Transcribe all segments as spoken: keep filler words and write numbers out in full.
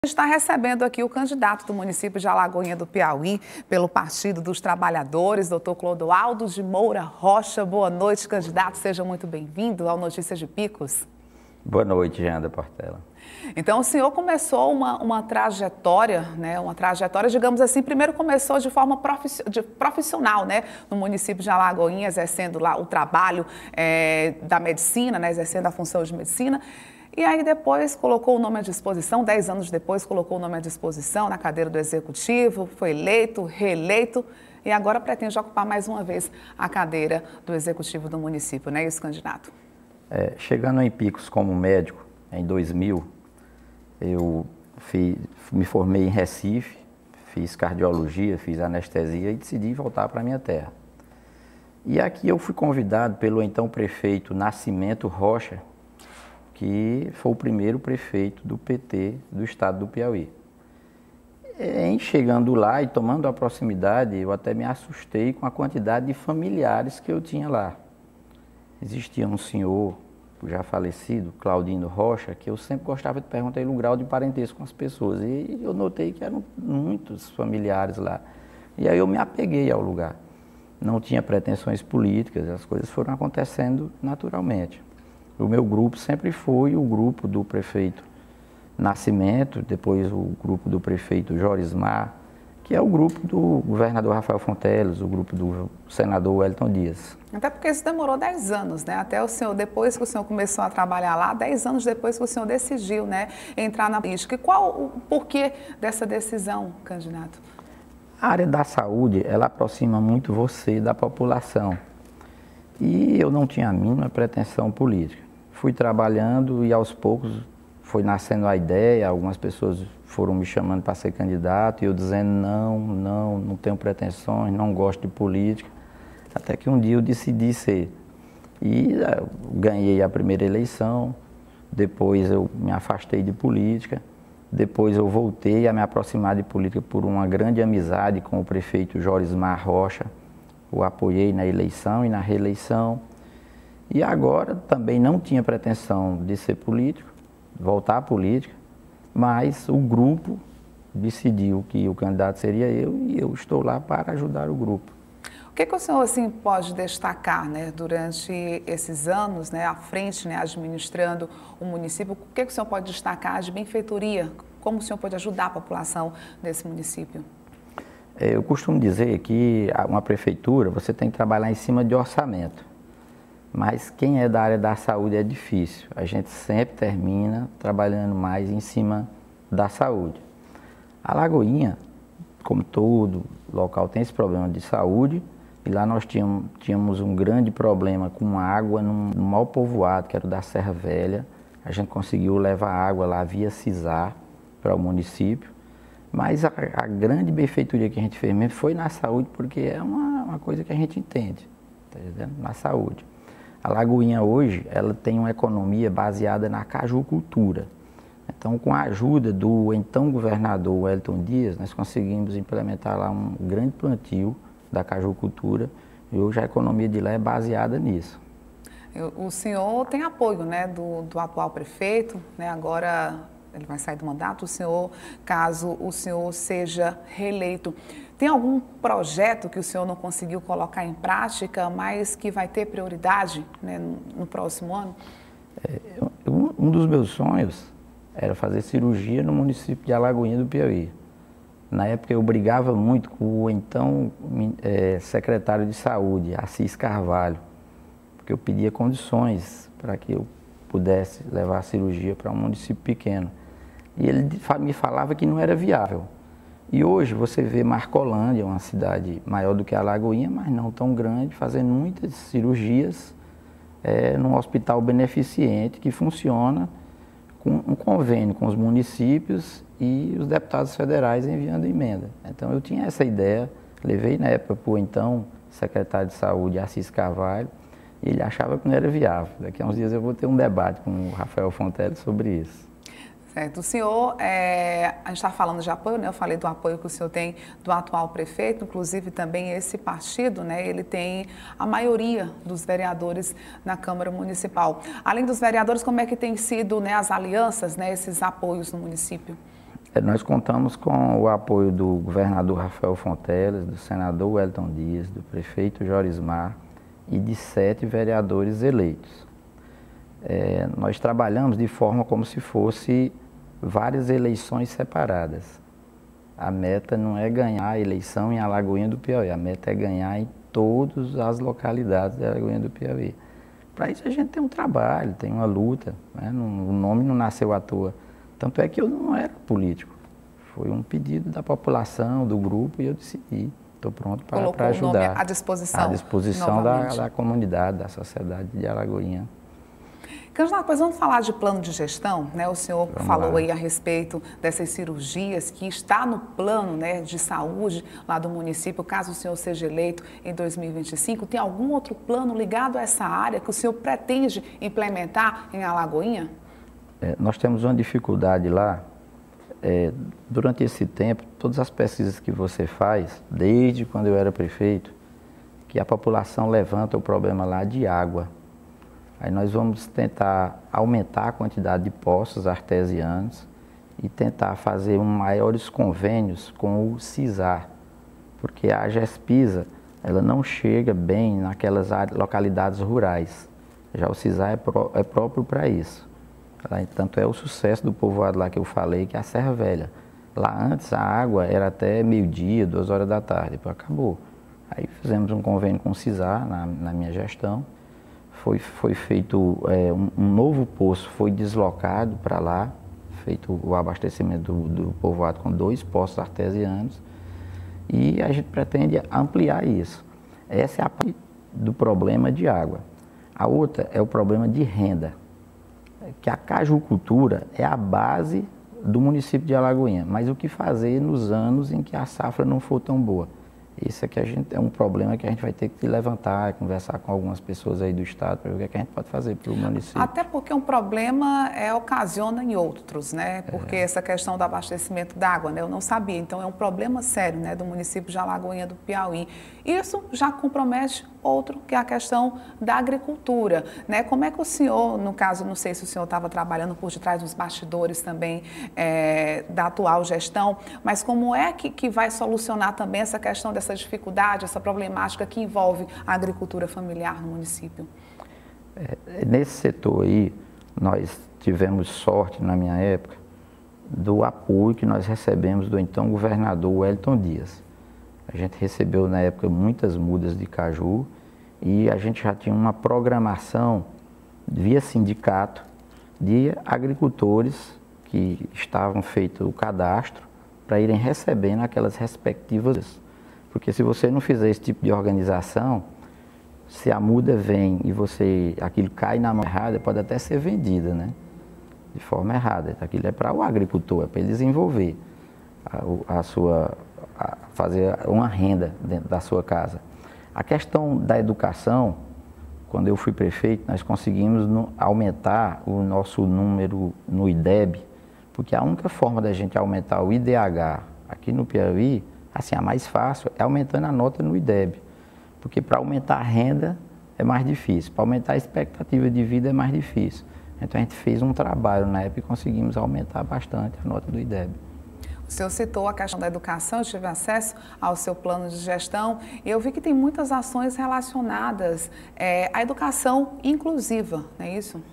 Está recebendo aqui o candidato do município de Alagoinha do Piauí, pelo Partido dos Trabalhadores, doutor Clodoaldo de Moura Rocha. Boa noite, candidato. Seja muito bem-vindo ao Notícias de Picos. Boa noite, Janda Portela. Então, o senhor começou uma, uma trajetória, né, uma trajetória, digamos assim, primeiro começou de forma profiss- de profissional, né, no município de Alagoinha, exercendo lá o trabalho é, da medicina, né, exercendo a função de medicina. E aí depois colocou o nome à disposição, dez anos depois colocou o nome à disposição na cadeira do Executivo, foi eleito, reeleito e agora pretende ocupar mais uma vez a cadeira do Executivo do município, não é isso, candidato? É, chegando em Picos como médico, em dois mil, eu fiz, me formei em Recife, fiz cardiologia, fiz anestesia e decidi voltar para a minha terra. E aqui eu fui convidado pelo então prefeito Nascimento Rocha, que foi o primeiro prefeito do P T do estado do Piauí. Em chegando lá e tomando a proximidade, eu até me assustei com a quantidade de familiares que eu tinha lá. Existia um senhor, já falecido, Claudino Rocha, que eu sempre gostava de perguntar ele o grau de parentesco com as pessoas. E eu notei que eram muitos familiares lá. E aí eu me apeguei ao lugar. Não tinha pretensões políticas, as coisas foram acontecendo naturalmente. O meu grupo sempre foi o grupo do prefeito Nascimento, depois o grupo do prefeito Jorismar, que é o grupo do governador Rafael Fonteles, o grupo do senador Wellington Dias. Até porque isso demorou dez anos, né? Até o senhor, depois que o senhor começou a trabalhar lá, dez anos depois que o senhor decidiu, né, entrar na política. E qual o porquê dessa decisão, candidato? A área da saúde, ela aproxima muito você da população. E eu não tinha a mínima pretensão política. Fui trabalhando e aos poucos foi nascendo a ideia, algumas pessoas foram me chamando para ser candidato e eu dizendo não, não, não tenho pretensões, não gosto de política. Até que um dia eu decidi ser. E uh, ganhei a primeira eleição, depois eu me afastei de política, depois eu voltei a me aproximar de política por uma grande amizade com o prefeito Jorismar Rocha. O apoiei na eleição e na reeleição. E agora também não tinha pretensão de ser político, voltar à política, mas o grupo decidiu que o candidato seria eu e eu estou lá para ajudar o grupo. O que, que o senhor assim, pode destacar, né, durante esses anos, né, à frente, né, administrando o município? O que, que o senhor pode destacar de benfeitoria? Como o senhor pode ajudar a população desse município? Eu costumo dizer que uma prefeitura, você tem que trabalhar em cima de orçamento. Mas quem é da área da saúde é difícil. A gente sempre termina trabalhando mais em cima da saúde. A Alagoinha, como todo local, tem esse problema de saúde. E lá nós tínhamos, tínhamos um grande problema com água num, num mal povoado, que era o da Serra Velha. A gente conseguiu levar água lá via CISAR para o município. Mas a, a grande benfeitoria que a gente fez mesmo foi na saúde, porque é uma, uma coisa que a gente entende, tá entendendo? Na saúde. A Alagoinha hoje, ela tem uma economia baseada na cajucultura. Então, com a ajuda do então governador Wellington Dias, nós conseguimos implementar lá um grande plantio da cajucultura e hoje a economia de lá é baseada nisso. O senhor tem apoio, né, do, do atual prefeito, né, agora ele vai sair do mandato, o senhor, caso o senhor seja reeleito. Tem algum projeto que o senhor não conseguiu colocar em prática, mas que vai ter prioridade, né, no, no próximo ano? É, um, um dos meus sonhos era fazer cirurgia no município de Alagoinha do Piauí. Na época eu brigava muito com o então é, secretário de saúde, Assis Carvalho, porque eu pedia condições para que eu pudesse levar a cirurgia para um município pequeno. E ele me falava que não era viável. E hoje você vê Marcolândia, uma cidade maior do que a Alagoinha, mas não tão grande, fazendo muitas cirurgias é, num hospital beneficente que funciona com um convênio com os municípios e os deputados federais enviando emenda. Então eu tinha essa ideia, levei na época para o então secretário de saúde, Assis Carvalho, e ele achava que não era viável. Daqui a uns dias eu vou ter um debate com o Rafael Fonteles sobre isso. Certo. O senhor, é, a gente está falando de apoio, né? Eu falei do apoio que o senhor tem do atual prefeito, inclusive também esse partido, né? Ele tem a maioria dos vereadores na Câmara Municipal. Além dos vereadores, como é que tem sido, né, as alianças, né, esses apoios no município? Nós contamos com o apoio do governador Rafael Fonteles, do senador Wellington Dias, do prefeito Jorismar e de sete vereadores eleitos. É, nós trabalhamos de forma como se fosse várias eleições separadas. A meta não é ganhar a eleição em Alagoinha do Piauí, a meta é ganhar em todas as localidades da Alagoinha do Piauí. Para isso a gente tem um trabalho, tem uma luta, né? O nome não nasceu à toa. Tanto é que eu não era político, foi um pedido da população, do grupo, e eu decidi. Estou pronto para ajudar. Colocou o nome à disposição. À disposição da, da comunidade, da sociedade de Alagoinha. Candidato, pois vamos falar de plano de gestão, né? O senhor vamos falou lá. aí a respeito dessas cirurgias que está no plano, né, de saúde lá do município, caso o senhor seja eleito em dois mil e vinte e cinco. Tem algum outro plano ligado a essa área que o senhor pretende implementar em Alagoinha? É, nós temos uma dificuldade lá. É, durante esse tempo, todas as pesquisas que você faz, desde quando eu era prefeito, que a população levanta o problema lá de água. Aí nós vamos tentar aumentar a quantidade de poços artesianos e tentar fazer um maiores convênios com o CISAR, porque a GESPISA, ela não chega bem naquelas áreas, localidades rurais. Já o CISAR é, pró, é próprio para isso. Tanto é o sucesso do povoado lá que eu falei, que é a Serra Velha. Lá antes a água era até meio-dia, duas horas da tarde, depois acabou. Aí fizemos um convênio com o CISAR na, na minha gestão. Foi, foi feito é, um, um novo poço, foi deslocado para lá, feito o abastecimento do, do povoado com dois poços artesianos, e a gente pretende ampliar isso. Essa é a parte do problema de água. A outra é o problema de renda, que a cajucultura é a base do município de Alagoinha, mas o que fazer nos anos em que a safra não for tão boa? Esse aqui a gente, é um problema que a gente vai ter que levantar, conversar com algumas pessoas aí do estado para ver o que, é que a gente pode fazer para o município. Até porque um problema é, ocasiona em outros, né? Porque é. essa questão do abastecimento d'água, né? Eu não sabia, então é um problema sério, né, do município de Alagoinha do Piauí. Isso já compromete outro, que é a questão da agricultura, né? Como é que o senhor, no caso, não sei se o senhor estava trabalhando por detrás dos bastidores também é, da atual gestão, mas como é que, que vai solucionar também essa questão dessa dificuldade, essa problemática que envolve a agricultura familiar no município? É, nesse setor aí, nós tivemos sorte, na minha época, do apoio que nós recebemos do então governador Wellington Dias. A gente recebeu, na época, muitas mudas de caju e a gente já tinha uma programação via sindicato de agricultores que estavam feito o cadastro para irem recebendo aquelas respectivas. Porque se você não fizer esse tipo de organização, se a muda vem e você, aquilo cai na mão errada, pode até ser vendida, né? De forma errada. Aquilo é para o agricultor, é para ele desenvolver a, a sua, a fazer uma renda dentro da sua casa. A questão da educação, quando eu fui prefeito, nós conseguimos no, aumentar o nosso número no I D E B, porque a única forma da gente aumentar o I D H aqui no Piauí, assim, a mais fácil é aumentando a nota no I D E B, porque para aumentar a renda é mais difícil, para aumentar a expectativa de vida é mais difícil. Então a gente fez um trabalho na época e conseguimos aumentar bastante a nota do I D E B. O senhor citou a questão da educação, eu tive acesso ao seu plano de gestão e eu vi que tem muitas ações relacionadas é, à educação inclusiva, não é isso?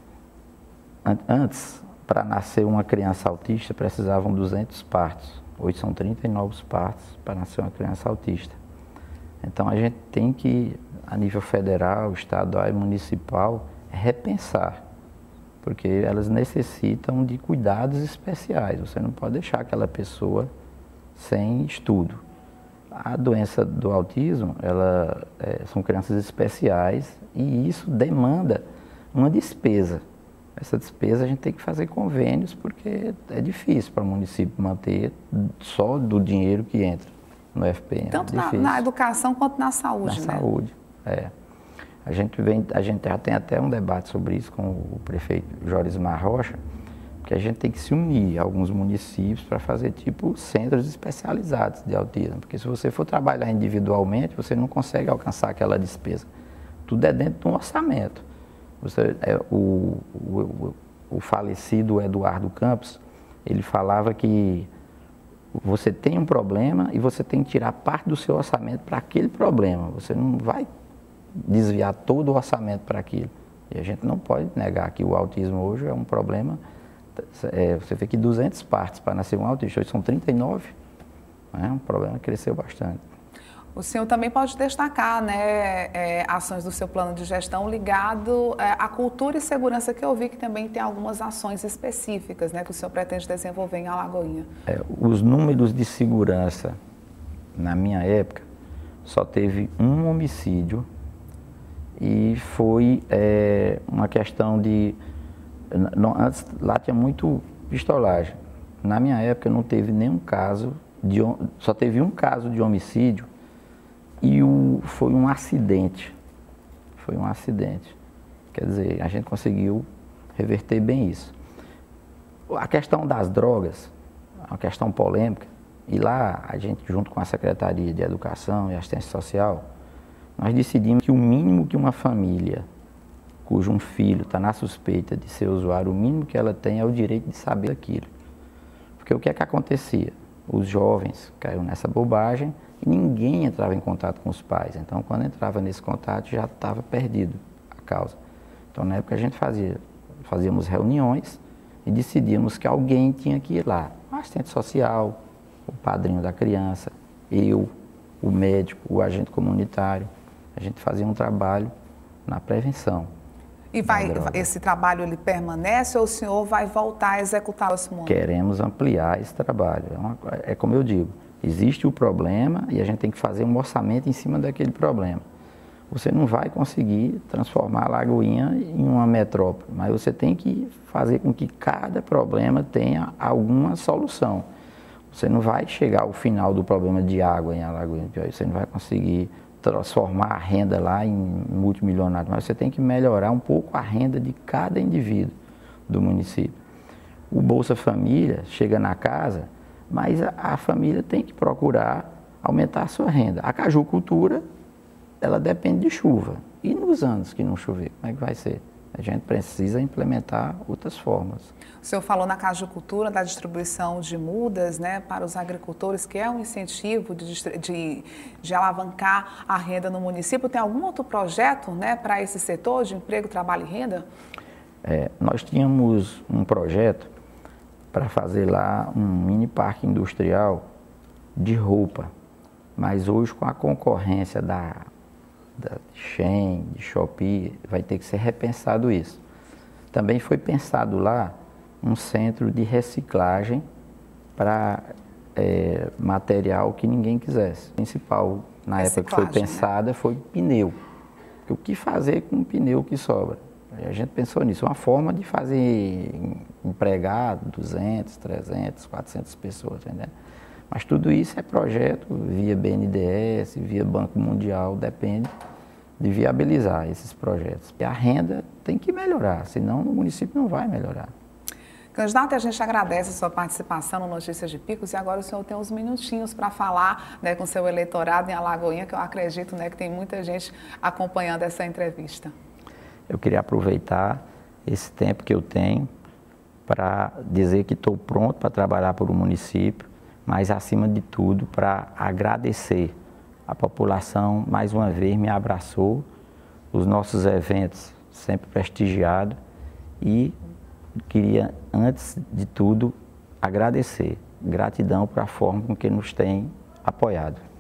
Antes, para nascer uma criança autista, precisavam duzentos partos. Hoje são trinta e nove partos para nascer uma criança autista. Então a gente tem que, a nível federal, estadual e municipal, repensar, porque elas necessitam de cuidados especiais. Você não pode deixar aquela pessoa sem estudo. A doença do autismo, ela, é, são crianças especiais e isso demanda uma despesa. Essa despesa a gente tem que fazer convênios porque é difícil para o município manter só do dinheiro que entra no F P M. Tanto é na, na educação quanto na saúde, na né? saúde, é. A gente, vem, a gente já tem até um debate sobre isso com o prefeito Jorismar Rocha, que a gente tem que se unir a alguns municípios para fazer tipo centros especializados de autismo, porque se você for trabalhar individualmente, você não consegue alcançar aquela despesa. Tudo é dentro de um orçamento. Você, é, o, o, o falecido Eduardo Campos ele falava que você tem um problema e você tem que tirar parte do seu orçamento para aquele problema. Você não vai desviar todo o orçamento para aquilo. E a gente não pode negar que o autismo hoje é um problema. É, você vê que duzentas partes para nascer um autista, hoje são trinta e nove. É um problema que cresceu bastante. O senhor também pode destacar, né, é, ações do seu plano de gestão ligado é, à cultura e segurança, que eu vi que também tem algumas ações específicas, né, que o senhor pretende desenvolver em Alagoinha. É, os números de segurança, na minha época, só teve um homicídio e foi é, uma questão de... Não, antes lá tinha muito pistolagem. Na minha época não teve nenhum caso, de, só teve um caso de homicídio. E o, foi um acidente, foi um acidente. Quer dizer, a gente conseguiu reverter bem isso. A questão das drogas, é uma questão polêmica, e lá a gente, junto com a Secretaria de Educação e Assistência Social, nós decidimos que o mínimo que uma família, cujo um filho está na suspeita de ser usuário, o mínimo que ela tem é o direito de saber aquilo. Porque o que é que acontecia? Os jovens caíram nessa bobagem, e ninguém entrava em contato com os pais. Então, quando entrava nesse contato, já estava perdido a causa. Então, na época, a gente fazia, fazíamos reuniões e decidíamos que alguém tinha que ir lá. O assistente social, o padrinho da criança, eu, o médico, o agente comunitário. A gente fazia um trabalho na prevenção. E vai, esse trabalho ele permanece ou o senhor vai voltar a executar esse momento? Queremos ampliar esse trabalho. É, uma, é como eu digo, existe o problema e a gente tem que fazer um orçamento em cima daquele problema. Você não vai conseguir transformar a Lagoinha em uma metrópole, mas você tem que fazer com que cada problema tenha alguma solução. Você não vai chegar ao final do problema de água em Alagoinha, você não vai conseguir transformar a renda lá em multimilionário, mas você tem que melhorar um pouco a renda de cada indivíduo do município. O Bolsa Família chega na casa, mas a, a família tem que procurar aumentar a sua renda. A cajucultura, ela depende de chuva. E nos anos que não chover, como é que vai ser? A gente precisa implementar outras formas. O senhor falou na cajucultura, da distribuição de mudas, né, para os agricultores, que é um incentivo de, de, de alavancar a renda no município. Tem algum outro projeto, né, para esse setor de emprego, trabalho e renda? É, nós tínhamos um projeto para fazer lá um mini parque industrial de roupa, mas hoje com a concorrência da, da Shein, de Shopee, vai ter que ser repensado isso. Também foi pensado lá um centro de reciclagem para é, material que ninguém quisesse. O principal, na época que foi pensada, né? Foi pneu. Porque o que fazer com o pneu que sobra? A gente pensou nisso, uma forma de fazer, empregar duzentas, trezentas, quatrocentas pessoas, entendeu? Mas tudo isso é projeto via B N D E S, via Banco Mundial, depende de viabilizar esses projetos. E a renda tem que melhorar, senão o município não vai melhorar. Candidato, a gente agradece a sua participação no Notícias de Picos e agora o senhor tem uns minutinhos para falar, né, com o seu eleitorado em Alagoinha, que eu acredito, né, que tem muita gente acompanhando essa entrevista. Eu queria aproveitar esse tempo que eu tenho para dizer que estou pronto para trabalhar para o município, mas acima de tudo para agradecer. A população mais uma vez me abraçou, os nossos eventos sempre prestigiados e queria, antes de tudo, agradecer. Gratidão por a forma com que nos tem apoiado.